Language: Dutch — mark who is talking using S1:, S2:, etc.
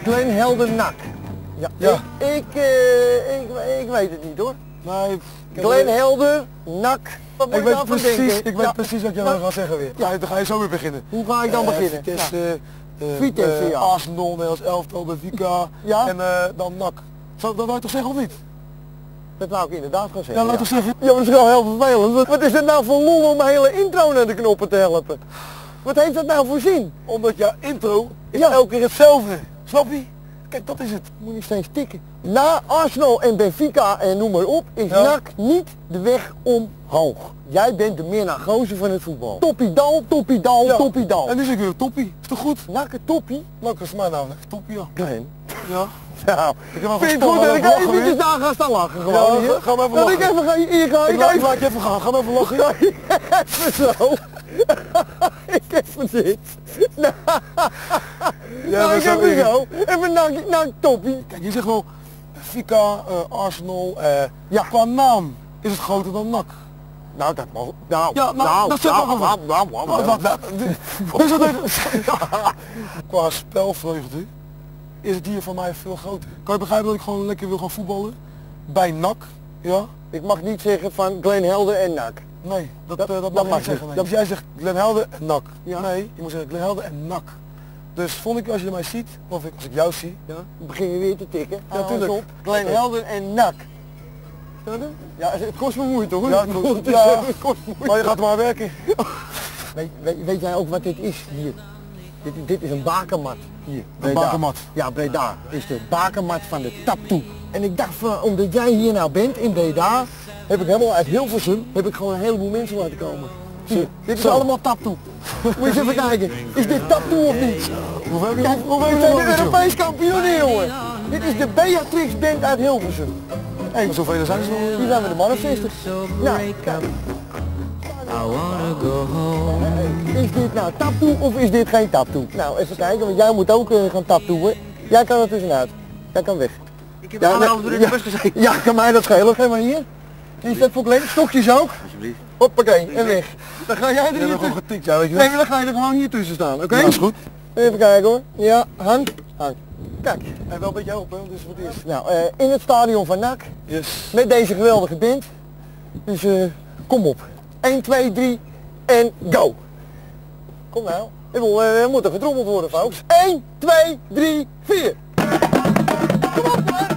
S1: Glenn Helder NAC. Ja,
S2: Ja.
S1: Ik weet het niet hoor.
S2: Nee,
S1: Glenn Helder, NAC. Wat moet
S2: ik
S1: je
S2: weet
S1: daarvan
S2: precies,
S1: denken?
S2: ik weet
S1: Ja.
S2: precies wat jij
S1: Nou,
S2: gaat zeggen weer.
S1: ja.
S2: Ja, dan ga je zo weer beginnen.
S1: Hoe ga ik dan beginnen?
S2: Vitesse,
S1: Vitesse, ja.
S2: Arsenal, Nederlands elftal, Benfica
S1: Ja.
S2: en dan NAC. Dat wou je toch zeggen of niet?
S1: Dat wou ik inderdaad gaan zeggen.
S2: Ja, laat toch zeggen.
S1: Ja, maar dat is wel heel vervelend. Wat is het nou voor lol om mijn hele intro naar de knoppen te helpen? Wat heeft dat nou voor zin?
S2: Omdat jouw intro is
S1: Ja.
S2: elke keer hetzelfde. Snap je? Kijk, dat is het.
S1: Moet niet steeds tikken. Na Arsenal en Benfica en noem maar op, is
S2: Ja.
S1: NAC niet de weg omhoog. Jij bent de meer naar gozer van het voetbal. Toppie-dal, toppie-dal,
S2: Ja.
S1: toppie-dal.
S2: En nu is ik weer toppie. Is toch goed?
S1: NAC een toppie?
S2: Nou, dat is mijn naam. Toppie, ja.
S1: Glenn.
S2: Ja.
S1: Nou,
S2: Ik heb wel
S1: vind je het
S2: gestopt,
S1: goed dat
S2: maar
S1: ik
S2: even lachen
S1: eventjes
S2: weer.
S1: daar ga staan lachen gewoon
S2: Ja,
S1: hier?
S2: ga maar even
S1: Dat ik
S2: lachen.
S1: even ga, hier ga ik even.
S2: Laat je even gaan. Ga maar even lachen.
S1: Even zo. Ik even dit. Nou,
S2: Ja,
S1: ik
S2: dat is
S1: even
S2: zo.
S1: zo. Even NAC toppie.
S2: Kijk, je zegt wel Benfica, Arsenal.
S1: Ja.
S2: Qua naam is het groter dan NAC.
S1: Nou, dat mag. Nou,
S2: Ja, nou, dat zegt toch wel wat. Dus dat qua spelvreugde is het hier van mij veel groter. Kan je begrijpen dat ik gewoon lekker wil gaan voetballen? Bij NAC, ja?
S1: Ik mag niet zeggen van Glenn Helder en NAC.
S2: Nee, dat mag je
S1: mag
S2: niet
S1: niet.
S2: zeggen. Nee.
S1: Dat-
S2: Dus jij zegt Glenn Helder en NAC.
S1: Ja.
S2: Nee, je moet zeggen Glenn Helder en NAC. Dus vond ik, als je mij ziet, of als ik jou zie,
S1: Ja, dan begin je weer te tikken.
S2: Ja, tuurlijk.
S1: Op. Glenn Helder en NAC. Ja, het kost me moeite hoor.
S2: Ja,
S1: Ik bedoel, het
S2: ja.
S1: kost me moeite.
S2: maar je gaat maar werken.
S1: Weet jij ook wat dit is hier? Dit is een bakermat hier. Breda.
S2: bakermat?
S1: Ja, Breda is de bakermat van de taptoe. En ik dacht van, omdat jij hier nou bent in Breda, heb ik helemaal uit Hilversum, heb ik gewoon een heleboel mensen laten komen. Zie, dit is
S2: Zo.
S1: allemaal taptoe. Moet je eens even kijken, is dit taptoe of niet?
S2: Hoeveel
S1: Kijk, we zijn de Europees kampioen, jongen. Dit is de Beatrix Band uit Hilversum.
S2: Hey, zoveel zijn ze nog.
S1: Hier zijn we de man of 60. Nou, kijk. Is dit nou taptoe of is dit geen taptoe? Nou, even kijken, want jij moet ook gaan taptoeën. Jij kan er tussenuit. Jij kan weg.
S3: Ik heb
S1: Ja,
S3: anderhalf uur in de bus gezeten.
S1: Ja, kan mij dat schelen. Geef maar hier. Is dat voor Glenn? Stokjes ook?
S3: Alsjeblieft.
S1: Hoppakee, en weg. Dan ga jij er
S2: Je
S1: hier
S2: hebt gewoon
S1: tussen.
S2: getikt, ja, weet je
S1: Nee,
S2: wel.
S1: maar dan ga je er gewoon hier tussen staan, oké?
S2: Ja, is goed.
S1: Even kijken hoor. Ja, hang. Hang. Kijk.
S2: En wel een beetje helpen, dus wat is.
S1: Nou, in het stadion van NAC.
S2: Yes.
S1: Met deze geweldige band. Dus kom op. 1, 2, 3 en go. Kom nou. Ik bedoel, er moet er getrommeld worden, folks. 1, 2, 3, 4. Kom op, man.